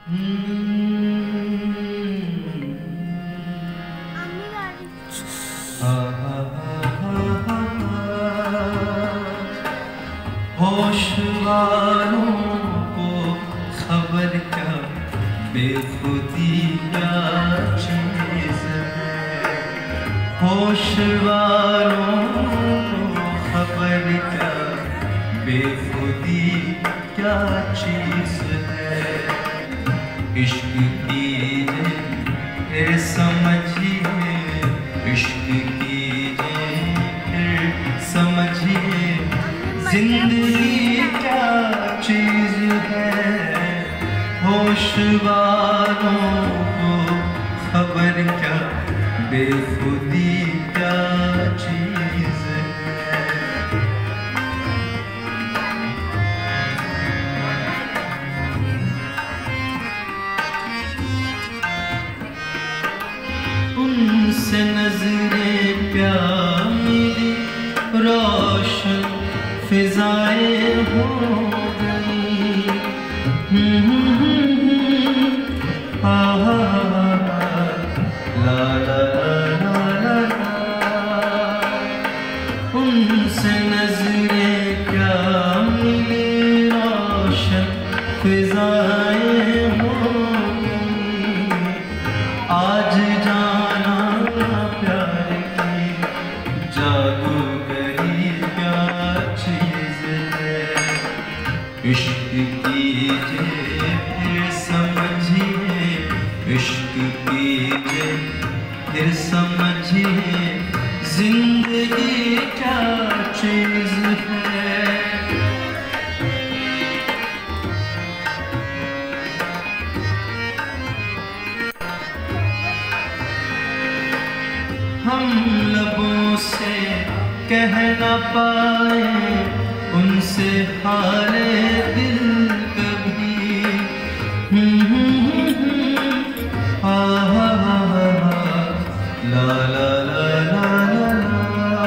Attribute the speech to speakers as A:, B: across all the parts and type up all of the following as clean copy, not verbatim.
A: होश वालों को खबर क्या बेखुदी क्या चीज़ है। होश वालों को खबर क्या बेखुदी क्या चीज़ है। इश्क कीजिए फिर समझिए, इश्क कीजिए फिर समझिए, जिंदगी क्या चीज़ है। होश वालों को खबर क्या बेखुदी क्या चीज़ है। उनसे नजरें प्यार मिली, रोशन फिजाएं हो गई। ला ला ला ला ला। उनसे नजरें क्या मिली, रोशन फिजाएं हो गई। आज जाना प्यार की जादूगरी क्या चीज़ है। इश्क कीजिए फिर समझिए, इश्क कीजिए फिर समझिए, जिंदगी क्या चीज़ है। हम लबों से कह न पाए उनसे हाले दिल कभी। ला ला ला ला ला।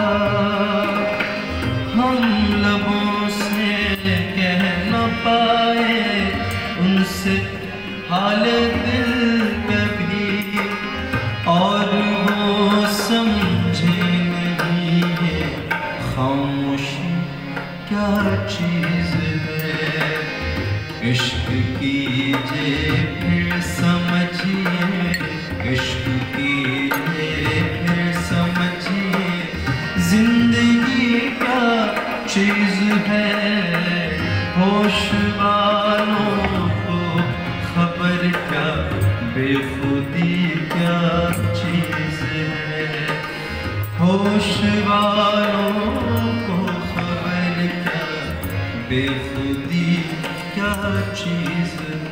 A: हम लबों से कह न पाए उनसे हाले दिल कभी, और वो समझे नहीं है खामोशी क्या चीज़ है। इश्क कीजिए फिर समझिए, इश्क कीजिए फिर समझिए, जिंदगी क्या चीज़ है। होश वालों को खबर क्या बेखुदी क्या चीज़ है। होश वालों को खबर क्या बेखुदी क्या चीज़ है।